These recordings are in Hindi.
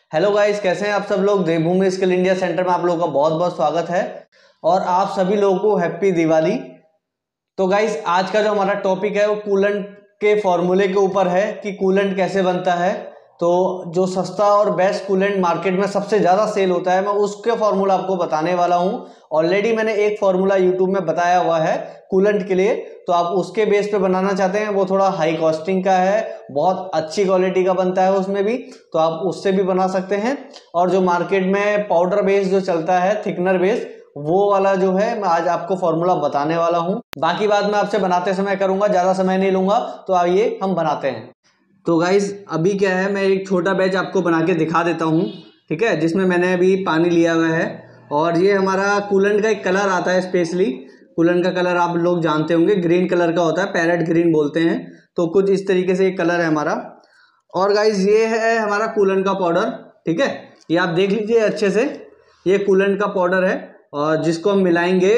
हेलो गाइस, कैसे हैं आप सब लोग। देवभूमि स्किल इंडिया सेंटर में आप लोगों का बहुत बहुत स्वागत है और आप सभी लोगों को हैप्पी दिवाली। तो गाइस, आज का जो हमारा टॉपिक है वो कूलेंट के फॉर्मूले के ऊपर है कि कूलेंट कैसे बनता है। तो जो सस्ता और बेस्ट कूलेंट मार्केट में सबसे ज़्यादा सेल होता है, मैं उसके फॉर्मूला आपको बताने वाला हूँ। ऑलरेडी मैंने एक फॉर्मूला यूट्यूब में बताया हुआ है कूलेंट के लिए, तो आप उसके बेस पे बनाना चाहते हैं, वो थोड़ा हाई कॉस्टिंग का है, बहुत अच्छी क्वालिटी का बनता है उसमें भी, तो आप उससे भी बना सकते हैं। और जो मार्केट में पाउडर बेस जो चलता है, थिकनर बेस, वो वाला जो है मैं आज आपको फॉर्मूला बताने वाला हूं। बाकी बात मैं आपसे बनाते समय करूंगा, ज्यादा समय नहीं लूंगा। तो आइए हम बनाते हैं। तो गाइस, अभी क्या है, मैं एक छोटा बैच आपको बना के दिखा देता हूं, ठीक है, जिसमें मैंने अभी पानी लिया हुआ है। और ये हमारा कूलेंट का एक कलर आता है स्पेशली। कूलेंट का कलर आप लोग जानते होंगे, ग्रीन कलर का होता है, पैरेट ग्रीन बोलते हैं। तो कुछ इस तरीके से एक कलर है हमारा। और गाइस, ये है हमारा कूलेंट का पाउडर, ठीक है। ये आप देख लीजिए अच्छे से, ये कूलेंट का पाउडर है और जिसको हम मिलाएंगे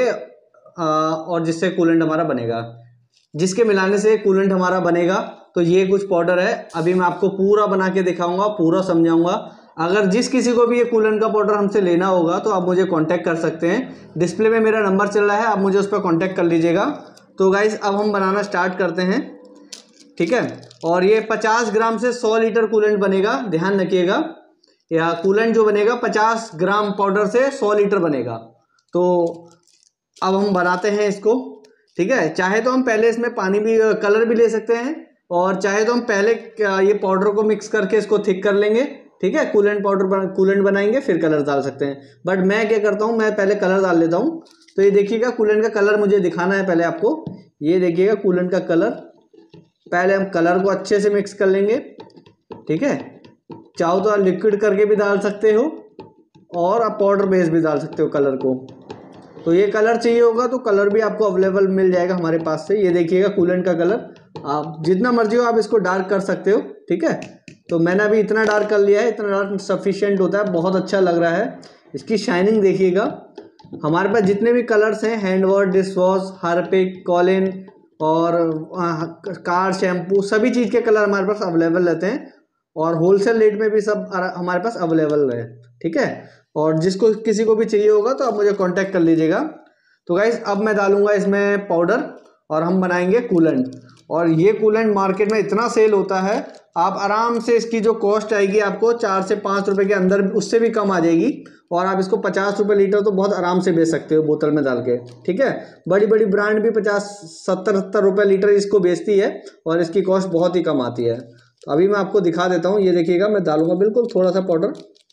और जिससे कूलेंट हमारा बनेगा, जिसके मिलाने से कूलेंट हमारा बनेगा। तो ये कुछ पाउडर है, अभी मैं आपको पूरा बना के दिखाऊंगा, पूरा समझाऊंगा। अगर जिस किसी को भी ये कूलेंट का पाउडर हमसे लेना होगा तो आप मुझे कांटेक्ट कर सकते हैं। डिस्प्ले में मेरा नंबर चल रहा है, आप मुझे उस पर कांटेक्ट कर लीजिएगा। तो गाइस, अब हम बनाना स्टार्ट करते हैं, ठीक है। और ये 50 ग्राम से 100 लीटर कूलेंट बनेगा, ध्यान रखिएगा। या कूलेंट जो बनेगा 50 ग्राम पाउडर से 100 लीटर बनेगा। तो अब हम बनाते हैं इसको, ठीक है। चाहे तो हम पहले इसमें पानी भी, कलर भी ले सकते हैं, और चाहे तो हम पहले ये पाउडर को मिक्स करके इसको थिक कर लेंगे, ठीक है। कूलेंट बनाएंगे फिर कलर डाल सकते हैं। बट मैं क्या करता हूँ, मैं पहले कलर डाल लेता हूँ। तो ये देखिएगा, कूलेंट का कलर मुझे दिखाना है पहले आपको। ये देखिएगा कूलेंट का कलर। पहले हम कलर को अच्छे से मिक्स कर लेंगे, ठीक है। चाहो तो आप लिक्विड करके भी डाल सकते हो और आप पाउडर बेस भी डाल सकते हो कलर को। तो ये कलर चाहिए होगा तो कलर भी आपको अवेलेबल मिल जाएगा हमारे पास से। ये देखिएगा कूलेंट का कलर, आप जितना मर्जी हो आप इसको डार्क कर सकते हो, ठीक है। तो मैंने अभी इतना डार्क कर लिया है, इतना डार्क सफिशिएंट होता है, बहुत अच्छा लग रहा है। इसकी शाइनिंग देखिएगा। हमारे पास जितने भी कलर्स हैं, handwash, dish wash, Harpic, Colin और कार शैम्पू, सभी चीज़ के कलर हमारे पास अवेलेबल रहते हैं। और होलसेल रेट में भी सब हमारे पास अवेलेबल है, ठीक है। और जिसको किसी को भी चाहिए होगा तो आप मुझे कांटेक्ट कर लीजिएगा। तो गाइस, अब मैं डालूंगा इसमें पाउडर और हम बनाएंगे कूलेंट। और ये कूलेंट मार्केट में इतना सेल होता है, आप आराम से इसकी जो कॉस्ट आएगी आपको 4 से 5 रुपए के अंदर, उससे भी कम आ जाएगी। और आप इसको 50 रुपये लीटर तो बहुत आराम से बेच सकते हो बोतल में डाल के, ठीक है। बड़ी बड़ी ब्रांड भी 50-70 रुपये लीटर इसको बेचती है और इसकी कॉस्ट बहुत ही कम आती है। तो अभी मैं आपको दिखा देता हूँ। ये देखिएगा, मैं डालूंगा बिल्कुल थोड़ा सा पाउडर।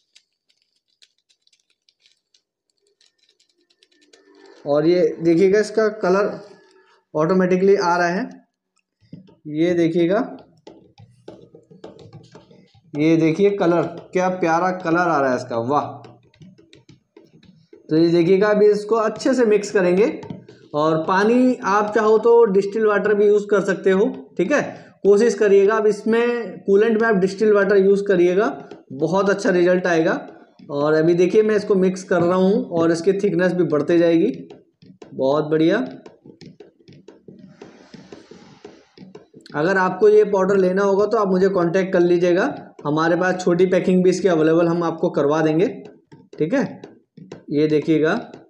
और ये देखिएगा, इसका कलर ऑटोमेटिकली आ रहा है। ये देखिएगा, ये देखिए कलर, क्या प्यारा कलर आ रहा है इसका, वाह। तो ये देखिएगा, अभी इसको अच्छे से मिक्स करेंगे। और पानी आप चाहो तो डिस्टिल वाटर भी यूज़ कर सकते हो, ठीक है। कोशिश करिएगा, अब इसमें कूलेंट में आप डिस्टिल वाटर यूज़ करिएगा, बहुत अच्छा रिजल्ट आएगा। और अभी देखिए, मैं इसको मिक्स कर रहा हूँ और इसकी थिकनेस भी बढ़ते जाएगी, बहुत बढ़िया। अगर आपको ये पाउडर लेना होगा तो आप मुझे कांटेक्ट कर लीजिएगा, हमारे पास छोटी पैकिंग भी इसकी अवेलेबल हम आपको करवा देंगे, ठीक है। ये देखिएगा,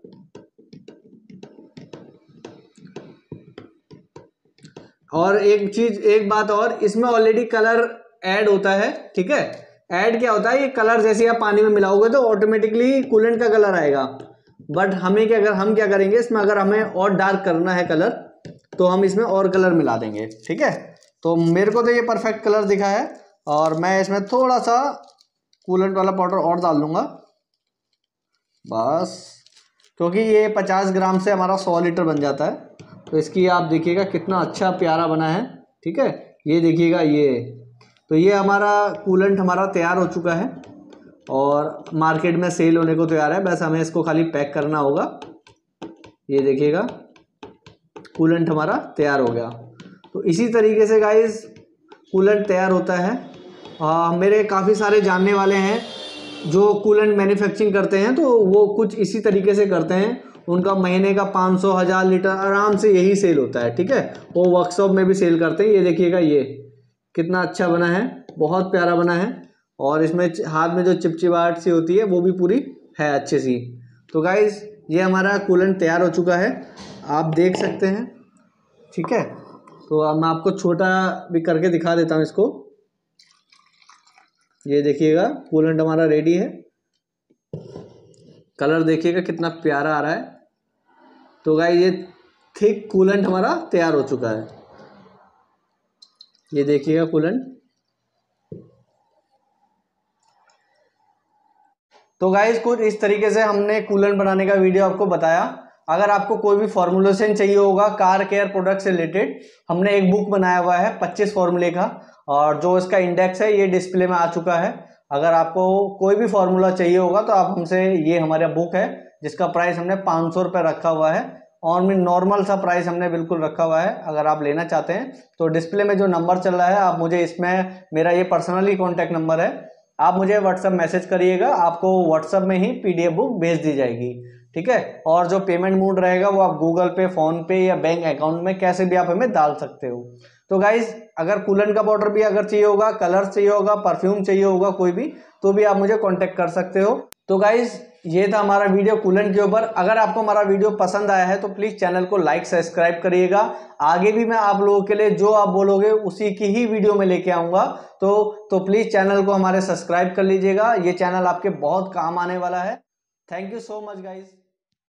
और एक चीज, एक बात और, इसमें ऑलरेडी कलर ऐड होता है, ठीक है। ऐड क्या होता है, ये कलर जैसे आप पानी में मिलाओगे तो ऑटोमेटिकली कूलेंट का कलर आएगा। बट हमें क्या, अगर हम क्या करेंगे इसमें, अगर हमें और डार्क करना है कलर तो हम इसमें और कलर मिला देंगे, ठीक है। तो मेरे को तो ये परफेक्ट कलर दिखा है और मैं इसमें थोड़ा सा कूलेंट वाला पाउडर और डाल दूंगा बस, क्योंकि ये 50 ग्राम से हमारा 100 लीटर बन जाता है। तो इसकी आप देखिएगा कितना अच्छा प्यारा बना है, ठीक है। ये देखिएगा, ये तो ये हमारा कूलेंट हमारा तैयार हो चुका है और मार्केट में सेल होने को तैयार है, बस हमें इसको खाली पैक करना होगा। ये देखिएगा, कूलेंट हमारा तैयार हो गया। तो इसी तरीके से गाइस कूलेंट तैयार होता है। मेरे काफ़ी सारे जानने वाले हैं जो कूलेंट मैन्युफैक्चरिंग करते हैं, तो वो कुछ इसी तरीके से करते हैं। उनका महीने का 500-1000 लीटर आराम से यही सेल होता है, ठीक है। वो वर्कशॉप में भी सेल करते हैं। ये देखिएगा, ये कितना अच्छा बना है, बहुत प्यारा बना है। और इसमें हाथ में जो चिपचिपाहट सी होती है वो भी पूरी है अच्छी सी। तो गाइस ये हमारा कूलेंट तैयार हो चुका है, आप देख सकते हैं। ठीक है, तो अब मैं आपको छोटा भी करके दिखा देता हूँ इसको। ये देखिएगा कूलेंट हमारा रेडी है, कलर देखिएगा कितना प्यारा आ रहा है। तो गाइस ये थिक कूलेंट हमारा तैयार हो चुका है, ये देखिएगा कूलेंट। तो गाइस कुछ इस तरीके से हमने कूलेंट बनाने का वीडियो आपको बताया। अगर आपको कोई भी फॉर्मुलेशन चाहिए होगा कार केयर प्रोडक्ट से रिलेटेड, हमने एक बुक बनाया हुआ है 25 फॉर्मूले का, और जो इसका इंडेक्स है ये डिस्प्ले में आ चुका है। अगर आपको कोई भी फॉर्मूला चाहिए होगा तो आप हमसे, ये हमारा बुक है जिसका प्राइस हमने 500 रुपये रखा हुआ है, और में नॉर्मल सा प्राइस हमने बिल्कुल रखा हुआ है। अगर आप लेना चाहते हैं तो डिस्प्ले में जो नंबर चल रहा है, आप मुझे इसमें, मेरा ये पर्सनली कॉन्टैक्ट नंबर है, आप मुझे व्हाट्सएप मैसेज करिएगा, आपको व्हाट्सएप में ही पीडीएफ बुक भेज दी जाएगी। ठीक है, और जो पेमेंट मोड रहेगा वो आप गूगल पे, फोन पे या बैंक अकाउंट में कैसे भी आप हमें डाल सकते हो। तो गाइज अगर कूलेंट का पाउडर भी अगर चाहिए होगा, कलर चाहिए होगा, परफ्यूम चाहिए होगा कोई भी, तो भी आप मुझे कॉन्टेक्ट कर सकते हो। तो गाइज ये था हमारा वीडियो कूलेंट के ऊपर। अगर आपको हमारा वीडियो पसंद आया है तो प्लीज चैनल को लाइक सब्सक्राइब करिएगा। आगे भी मैं आप लोगों के लिए जो आप बोलोगे उसी की ही वीडियो में लेके आऊंगा। तो प्लीज चैनल को हमारे सब्सक्राइब कर लीजिएगा, ये चैनल आपके बहुत काम आने वाला है। Thank you so much guys.